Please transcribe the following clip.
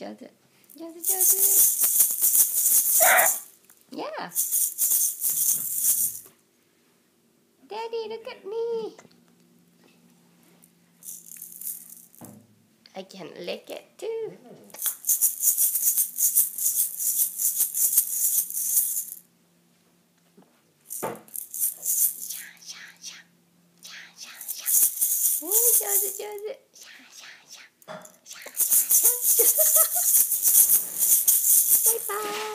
上手。上手上手。Yeah. Daddy, look at me. I can lick it too. Bye bye.